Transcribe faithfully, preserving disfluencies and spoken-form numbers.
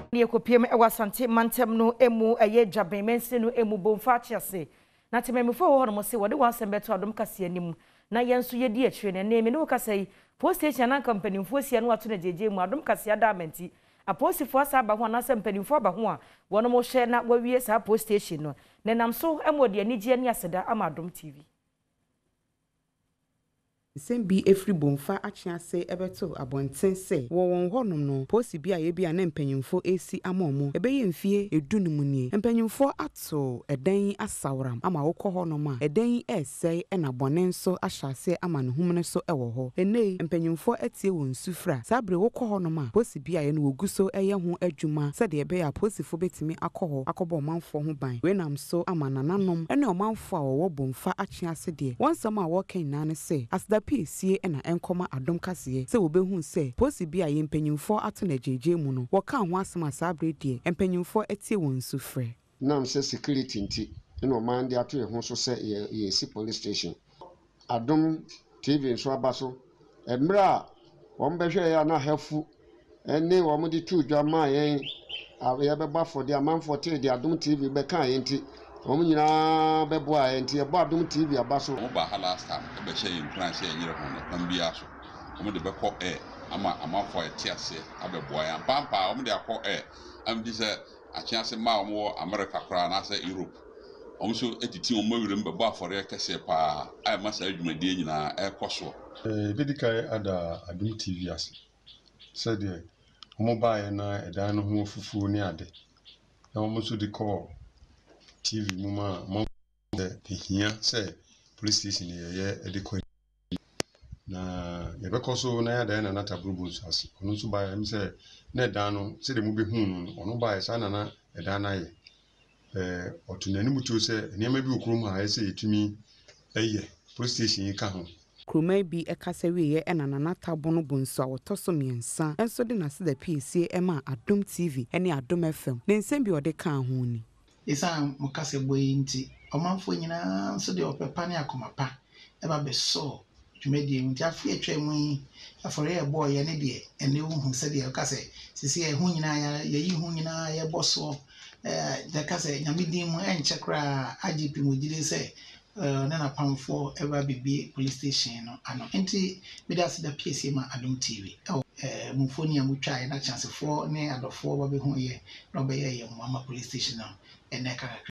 ne ekopiem e wasante mantem no emu eye dwabemense no emu Bomfa Achiase na tememfo ho no mo se wode wansem beto Adom kase anim na yenso yedi atire ne ne me no kase yi post station na company mfo sia no wato na jeje mu Adom kase adamenti aposifo asa ba ho na se mpanimfo aba ho a wono mo hye na wawie sa post station no ne nam so emode anigye ani aseda ama Adom T V Sembi efri Bomfa Achiase ebeto abonten se wo won honom no posi bia ye bia na mpanyimfo esi amomo ebeye mfie edunum nie mpanyimfo ato edan asawram ama wo kɔ honom a edan esei na bone nso ahyase ama ne humne so ewo ho enei mpanyimfo atie won sufra sabre wo kɔ honom a posi bia ye no woguso eye ho adwuma se de ebe ya posifo betimi akɔ ho akɔbɔ manfo ho ban we nam so ama nananom ene omanfo a wo Bomfa Achiase de wonsam a wo kan na ne se asda sie na enkoma Adom kase se wobehu se posi bia ye mpanyimfo ato na jeje mu no wo ka ho asema sabre die mpanyimfo atie won sufre nam se security nti eno man de ato ho so se ye si police station Adom T V nso abaso emra wo mbehwe ya na hafu ene wo mudi tu dwama yen ye beba for de amanfo te de Adom T V be kan yen nti Omu nyina bebo a enti e bo Adom T V abaso omu ba last time e be share in France e nyere ho no pambia so omu de be kɔ e ama amafo e tiase abebo ya pampa omu de akɔ e am di se Achiase ma omu America kra na se Europe omu so etiti omu awire mbebo afore kese pa ai masa adwumade nyina e kɔso eh bedikai ada Adom T V ase se de omu ba ye na edan no ho fufu ni ade na omu so de kɔ T V muma mo de hia say police station ye e ko na ye be ko so na ya da na nata brubus ase onu so ba em say na dan no se de mu be hu no onu ba ye sa na na e dan na ye eh otunani mutu se niam bi okrom ha ye say etumi eye police station yi ka ho kromai bi ekasa wiye ena nanata bono bonso a wotoso miensa enso de na se da P C ema Adom T V ene Adom F M ne nsem bi ode ka ho ni isa mukase boyi nti omanfo nyina nso de opepa ne akomapa eba beso dwumedi nti afi atwa mu yi afore e boy ye ne de ene hu se de kase sisi e hu nyina ya yi hu nyina ye boso eh de kase nyamedi mu enche kra I G P mu gide se na na pamfo eba bibi police station no ano nti medase da P C ma Adom T V eh mufoni ya mutwa na chance fo ne adofo ba be hu ye no be ye ye mu ama police station no ene ka